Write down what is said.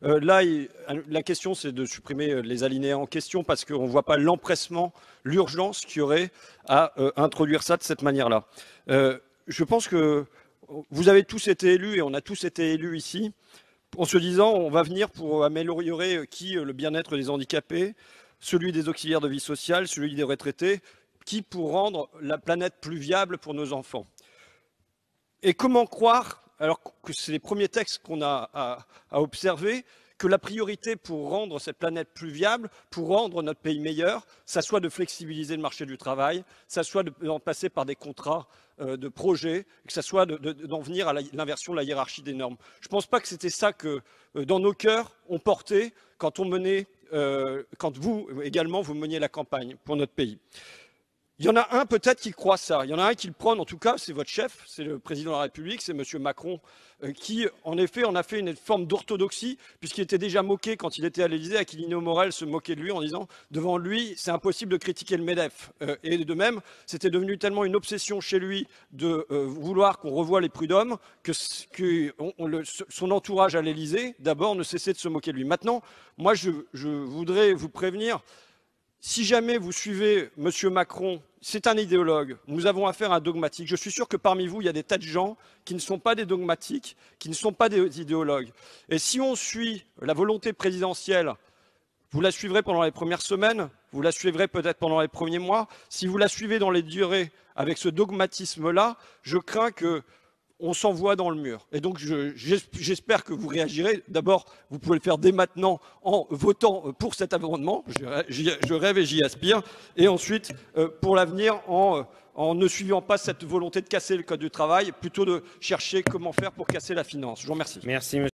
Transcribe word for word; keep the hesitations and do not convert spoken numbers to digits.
Euh, là, il, la question, c'est de supprimer les alinéas en question parce qu'on ne voit pas l'empressement, l'urgence qu'il y aurait à euh, introduire ça de cette manière-là. Euh, je pense que vous avez tous été élus et on a tous été élus ici en se disant on va venir pour améliorer qui le bien-être des handicapés, celui des auxiliaires de vie sociale, celui des retraités, qui pour rendre la planète plus viable pour nos enfants. Et comment croire, alors que c'est les premiers textes qu'on a à, à observer, que la priorité pour rendre cette planète plus viable, pour rendre notre pays meilleur, ça soit de flexibiliser le marché du travail, ça soit d'en passer par des contrats euh, de projets, que ça soit d'en de, de, venir à l'inversion de la hiérarchie des normes. Je ne pense pas que c'était ça que, euh, dans nos cœurs, on portait quand on menait, euh, quand vous également, vous meniez la campagne pour notre pays. Il y en a un peut-être qui croit ça, il y en a un qui le prône, en tout cas, c'est votre chef, c'est le président de la République, c'est M. Macron, euh, qui, en effet, en a fait une forme d'orthodoxie, puisqu'il était déjà moqué quand il était à l'Élysée, Aquilino Morel se moquait de lui en disant, devant lui, c'est impossible de critiquer le MEDEF. Euh, et de même, c'était devenu tellement une obsession chez lui de euh, vouloir qu'on revoie les prud'hommes, que, que on, on le, son entourage à l'Élysée, d'abord, ne cessait de se moquer de lui. Maintenant, moi, je, je voudrais vous prévenir, si jamais vous suivez M. Macron, c'est un idéologue, nous avons affaire à un dogmatique. Je suis sûr que parmi vous, il y a des tas de gens qui ne sont pas des dogmatiques, qui ne sont pas des idéologues. Et si on suit la volonté présidentielle, vous la suivrez pendant les premières semaines, vous la suivrez peut-être pendant les premiers mois. Si vous la suivez dans les durées avec ce dogmatisme-là, je crains que on s'envoie dans le mur. Et donc, j'espère que vous réagirez. D'abord, vous pouvez le faire dès maintenant en votant pour cet amendement. Je, je rêve et j'y aspire. Et ensuite, euh, pour l'avenir, en, en ne suivant pas cette volonté de casser le Code du travail, plutôt de chercher comment faire pour casser la finance. Je vous remercie. Merci,